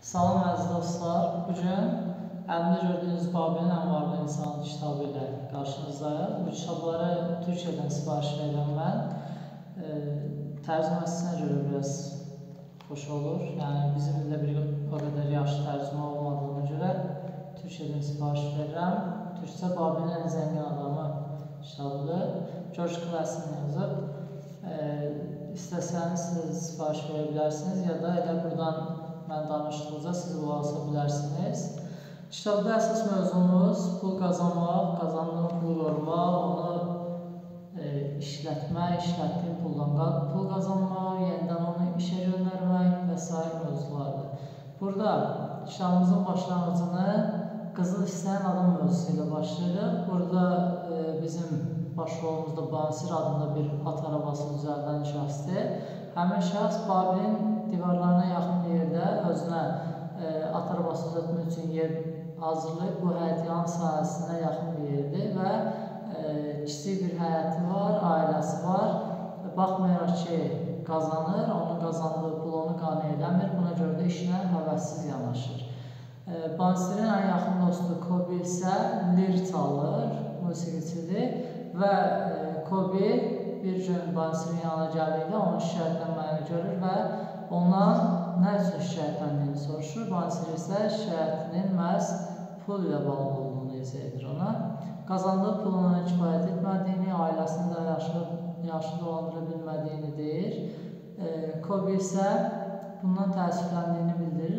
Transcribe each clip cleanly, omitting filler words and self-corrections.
Salam əziz dostlar, bugün əlimdə gördüyünüz Babil'in ən varlı insan kitabı ilə qarşınızdayım. Bu kitabları Türkiyədən sifariş verirəm mən. Tərcüməsinə görə biraz xoş olur. Yəni bizim ildə bir o qədər yaxşı tərcümə olmadığına görə Türkiyədən sifariş verirəm. Türkçə Babil'in ən zəngin adamı kitabıdır. George Clason yazıb. İstəsəniz siz sifariş verə bilərsiniz ya da elə buradan mən danışdıqca siz qulaq asa bilərsiniz. Kitabda əsas mövzumuz pul qazanmaq, qazandığın pulu qorumaq, onu işlətmək, işlətdiyin puldan pul qazanmaq, yenidən onu işə göndərmək və s. mövzulardır. Burada kitabımızın başlanğıcını qızıl istəyən adam mövzusu ilə başlayırıq. Burada bizim başrolumuzda Bansir adında bir at arabası düzəldən şəxsdir. Həmin şəxs Babil'in divarlarına yaxın bir yerdə özünə at arabası düzəltmək üçün yer hazırlayıb. Bu həyətyan sahəsinə yaxın bir yerdir və kiçik bir həyəti var, ailəsi var. Baxmayaraq ki, qazanır, onun qazandığı pul onu qane eləmir. Buna görə də işinə həvəssiz yanaşır. Bansirin ən yaxın dostu Kobi isə lir çalır, musiqiçidir və Kobi bir gün Bansirin yanına gəldikdə onun şikayətlənməyini görür və ondan nə üçün şikayətləndiyini soruşur. Bansir isə şikayətinin məhz pul ilə bağlı olduğunu izah edir ona. Qazandığı puluna kifayət etmədiyini, ailəsini də yaxşı dolandıra bilmədiyini deyir. Kobi isə bundan təəssüfləndiyini bildirir,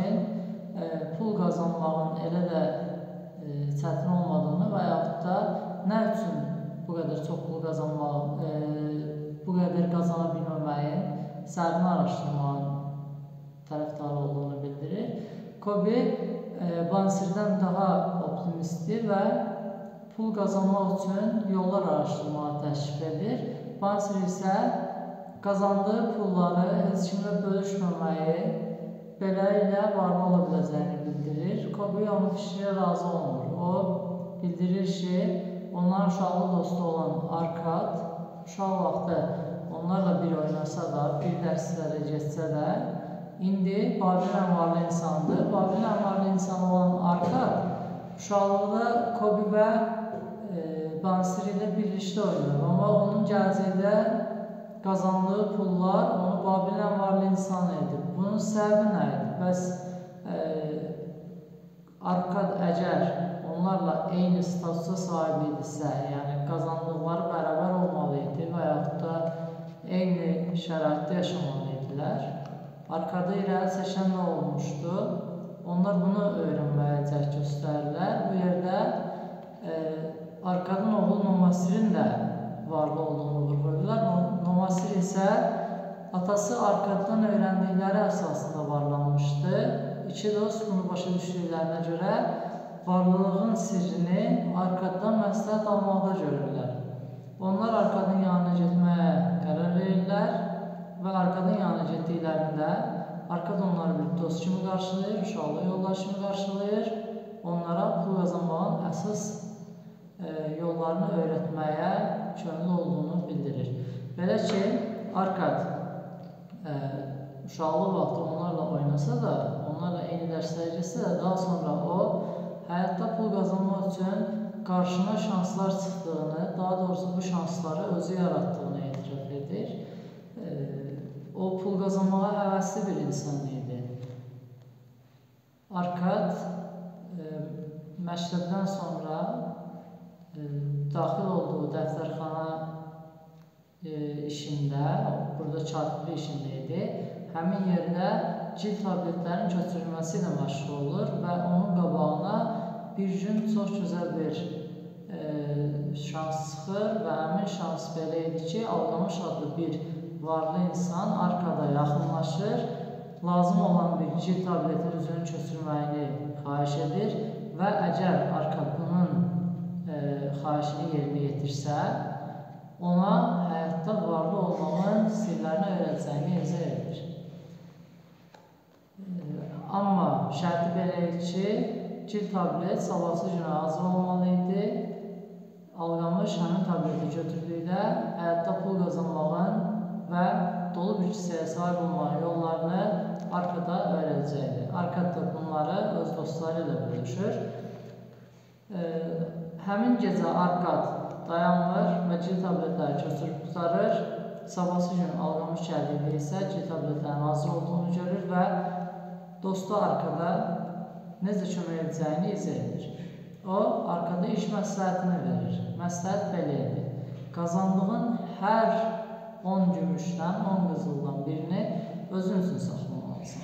lakin pul qazanmağın elə də çətin olmadığını və yaxud da nə üçün bu qədər çox pul qazanmaq, bu qədər qazana bilməməyin səbəbini araşdırmağın tərəfdarı olduğunu bildirir. Kobi Bansirdən daha optimistdir və pul qazanmaq üçün yollar araşdırmağı təşvik edir. Bansir isə qazandığı pulları heç kimlə bölüşməməyi, beləliklə varlı ola biləcəyini bildirir. Kobi onun fikrinə razı olmur. O bildirir ki, onların uşaqlı dostu olan Arkad, uşaq vaxtı onlarla bir oynasa da, bir dərslərə getsə də, indi Babil'in ən varlı insandır. Babil'in ən varlı insanı olan Arkad, uşaqlıqda Kobi və Bansir ilə birlikdə oynayır. Amma onun gələcəkdə qazandığı pullar onu Babil'in ən varlı insanı edib. Bunun səbəbi nə idi? Bəs Arkad əgər onlarla eyni statusa sahib idisə, yəni qazandıqları bərabər olmalı idi və yaxud da eyni şəraitdə yaşamalı idilər. Arkada irəli çəkən nə olmuşdu? Onlar bunu öyrənməyə cəhd göstərirlər. Bu yerdə Arkadın oğlu Nomasirin də varlı olduğunu vurğulayırlar. Nomasir isə atası Arkaddan öyrəndikləri əsasında varlanmışdı. İki dost bunu başa düşdüklərinə görə varlılığın sirrini Arkaddan məsləhət almaqda görürlər. Onlar Arkadın yanına getməyə qərar verirlər və Arkadın yanına getdiklərində Arkad onları bir dost kimi qarşılayır, uşaqlı yoldaş kimi qarşılayır, onlara pul qazanmağın əsas yollarını öyrətməyə könüllü olduğunu bildirir. Belə ki, Arkad uşaqlı vaxtı onlarla oynasa da, onlarla eyni dərslərə getsə də, daha sonra o həyatda pul qazanmaq üçün qarşına şanslar çıxdığını, daha doğrusu bu şansları özü yarattığını etiraf edir. O pul qazanmağa həvəsli bir insan idi. Arkad məktəbdən sonra daxil olduğu dəftərxana işində, burada katiblik işində idi. Həmin yerdə cilt tabletlərin köçürülməsi ilə məşğul olur və onun qabağına bir gün çox gözəl bir şans çıxır və həmin şans belə idi ki, Alqamış adlı bir varlı insan Arkada yaxınlaşır, lazım olan bir cilt tabletin üzünü köçürməyini xahiş edir və əgər Arkad bunun xahişini yerinə yetirsə, ona həyatda varlı olmağın sirlərini öyrədəcəyini izah edir. Amma şərti belə idi ki, cilt tablet sabahsı günə hazır olmalı idi. Alqamış həmin tableti götürdükdə həyatda pul qazanmağın və dolu bir kisəyə sahib olmanın yollarını Arkada öyrədəcəkdir. Arkad da bunları öz dostları ilə bölüşür. Həmin gecə Arkad dayanmır və G tabletləri köçürüb qutarır. Sabahsı gün Alqamış gəldiyində isə G tabletlərin hazır olduğunu görür və dostu Arkada necə kömək edəcəyini izah edir. O, Arkada iş məsləhətini verir. Məsləhət belə edir. Qazandığın hər 10 gümüşdən, 10 qızıldan birini özün üçün saxlamalısan.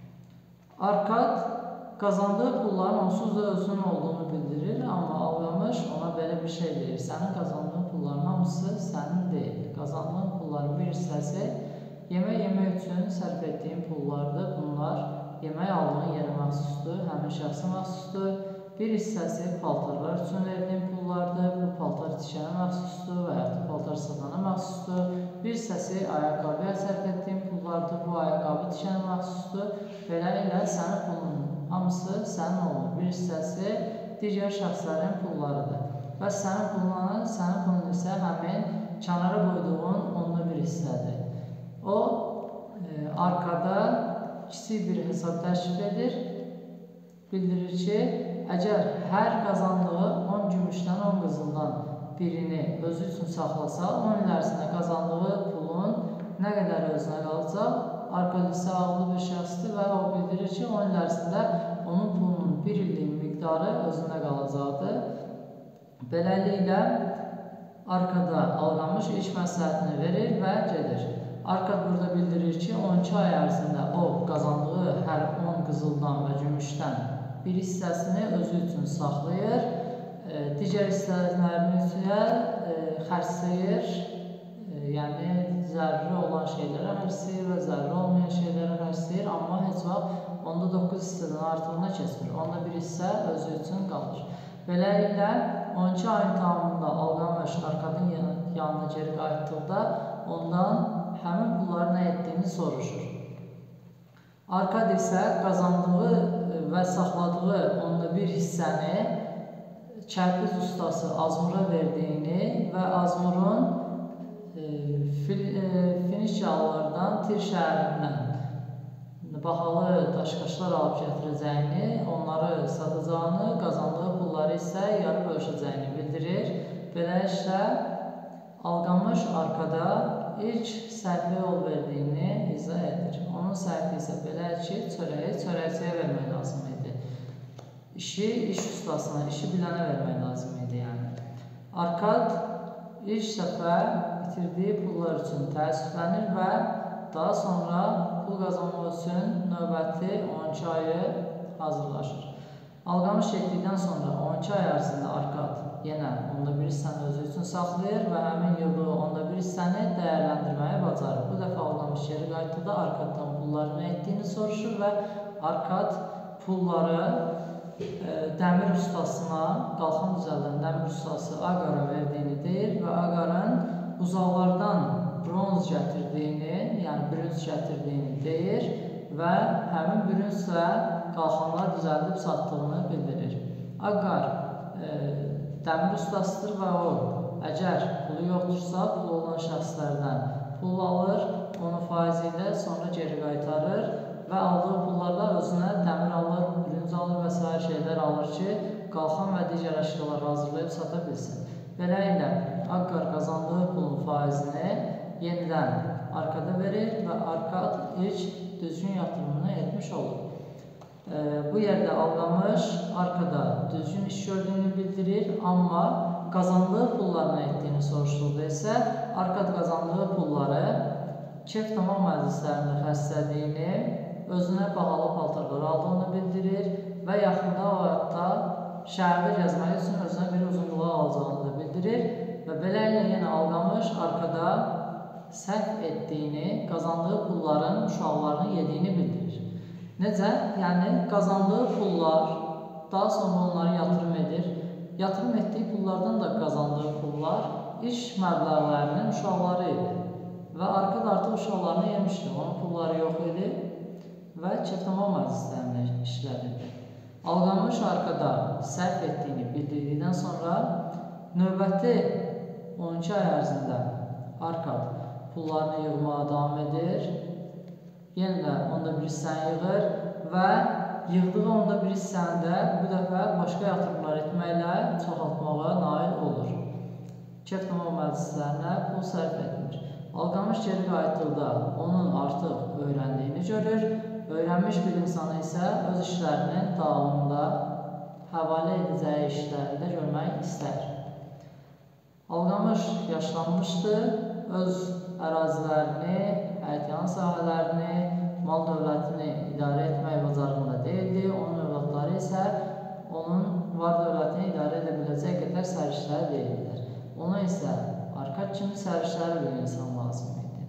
Arkad qazandığı pulların onsuz da özünün olduğunu bildirir, amma Alqamış ona belə bir şey deyir. Sənin qazandığın pulların hamısı sənin deyil. Qazandığın pulların bir hissəsi yemək üçün sərf etdiyin pullardır. Bunlar yemək aldığın yerə məxsusdur, həmin şəxsə məxsusdur. Bir hissəsi paltarlar üçün verdiyin pullardır, bu paltar tikənə məxsusdur və yaxud paltar satana məxsusdur. Bir hissəsi ayaqqabıya sərf etdiyin pullardır, bu ayaqqabı tikənə məxsusdur. Beləliklə, sənin pulunun hamısı sənin olur. Bir hissəsi digər şəxslərin pullarıdır. Və sənin pulun isə həmin kənara qoyduğun onda bir hissədir. O, arkada kiçik bir hesab təşkil edir. Bildirir ki, əgər hər qazandığı 10 gümüşdən 10 qızıldan birini özü üçün saxlasa, 10 il ərzində qazandığı pulun nə qədər özünə qalacaq? Arkad isə ağıllı bir şəxsdir və o bildirir ki, 10 il ərzində onun pulunun 1 illik miqdarı özündə qalacaqdır. Beləliklə, Arkada Alqamış iş məsləhətini verir və gedir. Arkad burada bildirir ki, 12 ay ərzində o qazandığı hər 10 qızıldan və gümüşdən bir hissəsini özü üçün saxlayır, digər hissələrini isə xərcləyir, yəni zərri olan şeylərə xərcləyir və zərri olmayan şeylərə xərcləyir, amma heç vaxt onda 9 hissədən artığına keçmir, onda bir hissə özü üçün qalır. Beləliklə, 12 ayın tamamında Alqamış Arkadın yanına geri qayıtdıqda ondan həmin pulları nə etdiyini soruşur. Arkad isə qazandığı və saxladığı onda bir hissəni kərpic ustası Azmura verdiyini və Azmurun Finişyalılardan Tir şəhərindən bahalı daşqaşlar alıb gətirəcəyini, onları satacağını, qazandığı pulları isə yarı bölüşəcəyini bildirir. Beləliklə, Alqamış Arkada ilk səhvə yol verdiyini izah edir. Onun səhvi isə belə ki, çörəyi çörəkçiyə vermək lazım idi. İşi iş ustasına, işi bilənə vermək lazım idi. Arkad ilk səfər itirdiyi pullar üçün təəssüflənir və daha sonra pul qazanmaq üçün növbəti 12 ayı hazırlaşır. Alqamış getdikdən sonra 12 ay ərzində Arkad yenə onda bir hissəni özü üçün saxlayır və həmin yığdığı onda bir hissəni dəyərləndirməyi bacarır. Bu dəfə Alqamış geri qayıtdıqda Arkaddan pulları nə etdiyini soruşur və Arkad pulları dəmir ustasına, qalxan düzəldən dəmir ustası Aqara verdiyini deyir və Aqarın uzaqlardan bronz gətirdiyini, yəni brünz gətirdiyini deyir və həmin brünzlə qalxanlar düzəldib satdığını bildirir. Aqar dəmir ustasıdır və o, əgər pulu yoxdursa, pulu olan şəxslərdən pul alır, onu faizi ilə sonra geri qaytarır və aldığı pullarla özünə dəmir alır, brünz alır və s. şeylər alır ki, qalxan və digər əşyalar hazırlayıb sata bilsin. Beləliklə, Aqar qazandığı pulun faizini yenidən Arkada verir və Arkad ilk düzgün yatırımını etmiş olur. Bu yerdə Alqamış Arkada düzgün iş gördüyünü bildirir, amma qazandığı pullarını etdiyini soruşduğunda isə Arkad qazandığı pulları kef tamam məclislərində xərclədiyini, özünə bahalı paltarlar aldığını bildirir və yaxında o həyatda şəhərdə gəzmək üçün özünə bir uzun qulaq alacağını da bildirir və beləliklə yenə Alqamış Arkada səhv etdiyini, qazandığı pulların uşaqlarını yediyini bildirir. Necə? Yəni, qazandığı pullar daha sonra onları yatırım edir. Yatırım etdiyi pullardan da qazandığı pullar iş məbləğlərinin uşaqları idi. Və Arkad artıq uşaqlarını yemişdi, onun pulları yox idi və keftamam məclislərində işlədirdi. Alqamış Arkada səhv etdiyini bildirdikdən sonra növbəti 12 ay ərzində Arkad pullarını yığmağa davam edir. Yenə də onda bir hissəni yığır və yığdığı onda bir hissəni də bu dəfə başqa yatırımlar etməklə çoxaltmağa nail olur. Kef tamam məclislərinə pul sərf etmir. Alqamış geri qayıtdıqda onun artıq öyrəndiyini görür. Öyrənmiş bir insanı isə öz işlərinin davamında həvalə edəcəyi işləri də görmək istər. Alqamış yaşlanmışdı, öz ərazilərini, həyətyanı sahələrini, mal dövlətini idarə etmək bacarığında deyildi. Onun övladları isə onun var dövlətini idarə edə biləcək qədər sərişləri deyildilər. Ona isə Arkad kimi sərişləri bir insan lazım idi.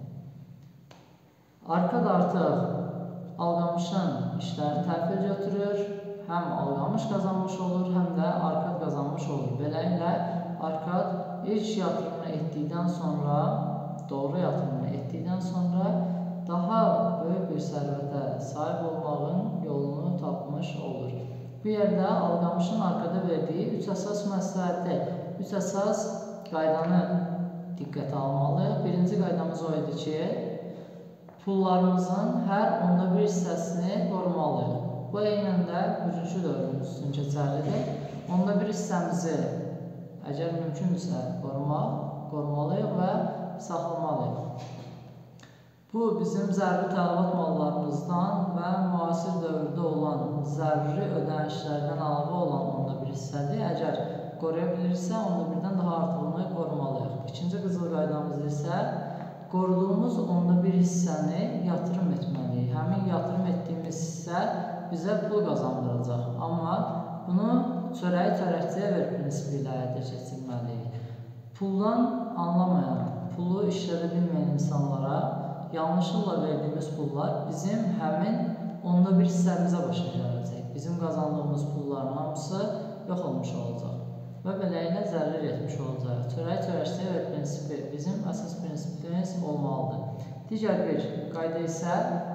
Arkad artıq Alqamışın işlərini təhvil götürür. Həm Alqamış qazanmış olur, həm də Arkad qazanmış olur. Beləliklə, Arkad ilk yatırımını etdikdən sonra, doğru yatırımını etdikdən sonra daha böyük bir sərvətə sahib olmağın yolunu tapmış olur. Bu yerdə Alqamışın Arkada verdiyi 3 əsas məsləhəti, 3 əsas qaydanı diqqətə almalıyıq. Birinci qaydamız o idi ki, pullarımızın hər onda bir hissəsini qorumalıyıq. Bu eynən də bugünkü dövrümüz üçün keçərlidir. Onda bir hissəmizi əgər mümkündürsə qorumalıyıq və saxlamalıyıq. Bu, bizim zəruri tələbat mallarımızdan və müasir dövrdə olan zəruri ödənişlərdən əlavə olan onda bir hissədir. Əgər qoruya bilirsə, onda birdən daha artığını qorumalıyıq. İkinci qızıl qaydamız isə qoruduğumuz onda bir hissəni yatırım etməliyik. Həmin yatırım etdiyimiz hissə bizə pul qazandıracaq. Amma bunu çörəyi çörəkçiyə ver prinsipi ilə həyata keçirməliyik. Puldan anlamayan, pulu işlədə bilməyən insanlara yanlışlıqla verdiyimiz pullar bizim həmin onda bir hissəmizə başa gələcək. Bizim qazandığımız pulların hamısı yox olmuş olacaq və beləliklə zərər etmiş olacaq. Çörəyi çörəkçiyə ver prinsipi bizim əsas prinsipimiz olmalıdır. Digər bir qayda isə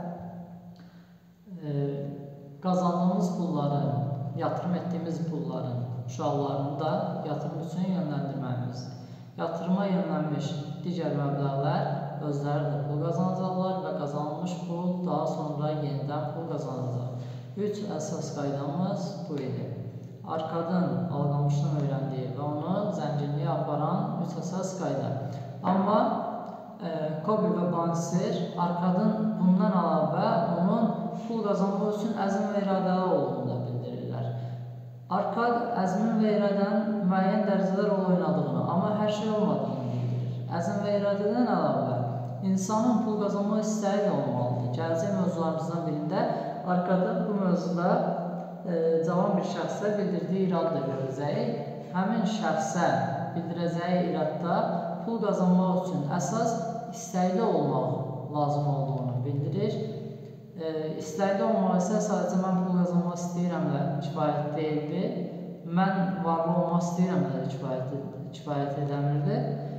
qazandığımız pulların, yatırım etdiyimiz pulların uşaqlarını da yatırım üçün yönləndirməyimizdir. Yatırıma yönlənmiş digər məbləğlər özləri də pul qazanacaqlar və qazanılmış pul daha sonra yenidən pul qazanacaq. 3 əsas qaydamız bu idi. Arkadın Alqamışdan öyrəndiyi və onu zənginliyə aparan 3 əsas qayda. Amma Kobi və Bansir Arkadın bundan əlavə onun pul qazanmaq üçün əzm və iradəli olduğunu da bildirirlər. Arkad əzmin və iradənin müəyyən dərəcələr rol oynadığını, amma hər şey olmadığını bildirir. Əzm və iradədən əlavə insanın pul qazanmaq istəyi də olmalıdır. Gələcək mövzularımızdan birində Arkada bu mövzuda cavan bir şəxsə bildirdiyi iradı da görəcəyik. Həmin şəxsə bildirəcəyi iradda pul qazanmaq üçün əsas istəkli olmaq lazım olduğunu bildirir. İstəkli olmaq isə sadəcə mən pul qazanmaq istəyirəmlə kifayət deyildi. Mən varlı olmaq istəyirəmlə kifayət edəmirdi.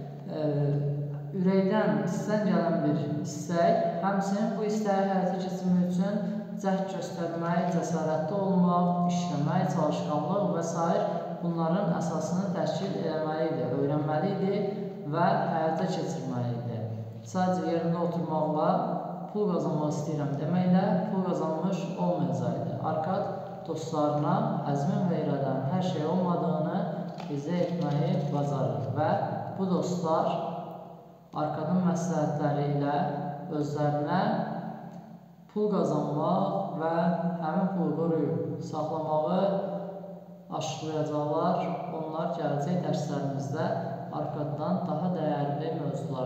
Ürəkdən istən gələn bir istək, həmçinin bu istəyi həyata keçirmək üçün cəhd göstərmək, cəsarətli olmaq, işləmək, çalışqanlıq və s. bunların əsasını təşkil etməlidir, öyrənməlidir və həyata keçirməlidir. Sadəcə yerində oturmaqla pul qazanmaq istəyirəm deməklə pul qazanmış olmayacaqdır. Arkad dostlarına əzmin və iradənin hər şey olmadığını izah etməyi bacarır və bu dostlar Arkadın məsləhətləri ilə özlərinə pul qazanmaq və həmin pulu qoruyub saxlamağı aşılayacaqlar. Onlar gələcək dərslərimizdə Arkaddan daha dəyərli mövzular